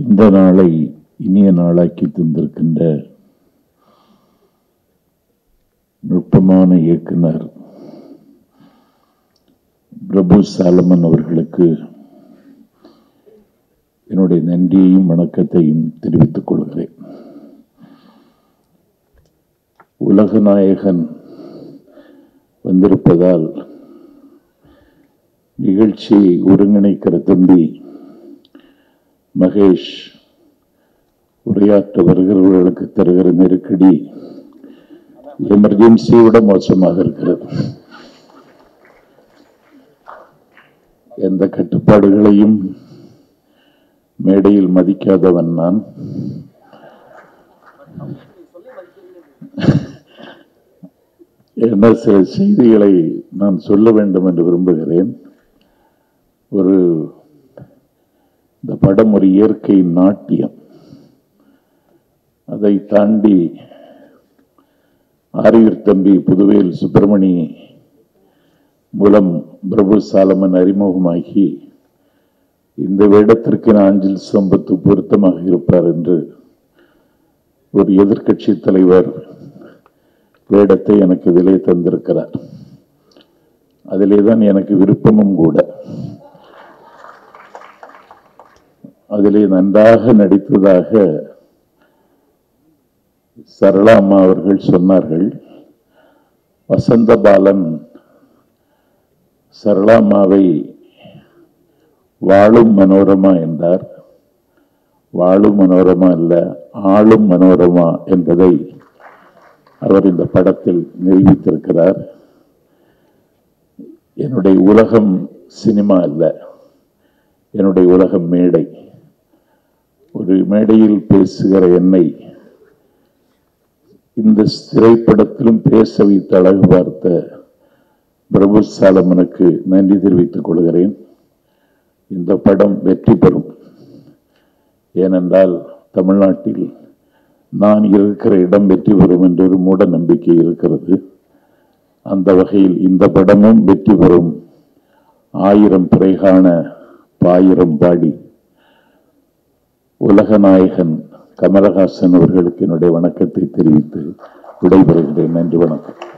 இந்த நாளை இனிய நாளாக்கி தந்திருக்கின்ற நுட்பமான இயக்குனர் பிரபு சாலமன் அவர்களுக்கு என்னுடைய நன்றியையும் வணக்கத்தையும் தெரிவித்துக் கொள்கிறேன். உலகநாயகன் வந்திருப்பதால் நிகழ்ச்சியை ஒருங்கிணைக்கிற தம்பி மகேஷ் உரையாற்ற வருகிறவர்களுக்கு தருகிற நெருக்கடி எமர்ஜென்சியோட மோசமாக இருக்கிறது. எந்த கட்டுப்பாடுகளையும் மேடையில் மதிக்காதவன் நான். என்ன சில செய்திகளை நான் சொல்ல வேண்டும் என்று விரும்புகிறேன். இந்த படம் ஒரு இயற்கை நாட்டியம். அதை தாண்டி ஆரியூர் தம்பி புதுவேல் சுப்பிரமணி மூலம் பிரபு சாலமன் அறிமுகமாகி இந்த வேடத்திற்கு ஆஞ்சில் சம்பத்து பொருத்தமாக இருப்பார் என்று ஒரு எதிர்க்கட்சி தலைவர் வேடத்தை எனக்கு இதிலே தந்திருக்கிறார். அதிலே தான் எனக்கு விருப்பமும் கூட. அதிலே நன்றாக நடித்ததாக சரளா அம்மா அவர்கள் சொன்னார்கள். வசந்த பாலன் சரளா அம்மாவை வாழும் மனோரமா என்றார். வாழும் மனோரமா அல்ல, ஆளும் மனோரமா என்பதை அவர் இந்த படத்தில் நிரூபித்திருக்கிறார். என்னுடைய உலகம் சினிமா அல்ல, என்னுடைய உலகம் மேடை. ஒரு மேடையில் பேசுகிற என்னை இந்த திரைப்படத்திலும் பேச வைத்து அழகு பார்த்த பிரபு சாலமனுக்கு நன்றி தெரிவித்துக் கொள்கிறேன். இந்த படம் வெற்றி பெறும். ஏனென்றால் தமிழ்நாட்டில் நான் இருக்கிற இடம் வெற்றி பெறும் என்ற ஒரு மூட நம்பிக்கை இருக்கிறது. அந்த வகையில் இந்த படமும் வெற்றி பெறும். 1000 பிறைகாண பாயிரம் பாடி உலகநாயகன் கமலஹாசன் அவர்களுக்கு என்னுடைய வணக்கத்தை தெரிவித்து விடைபெறுகிறேன். நன்றி, வணக்கம்.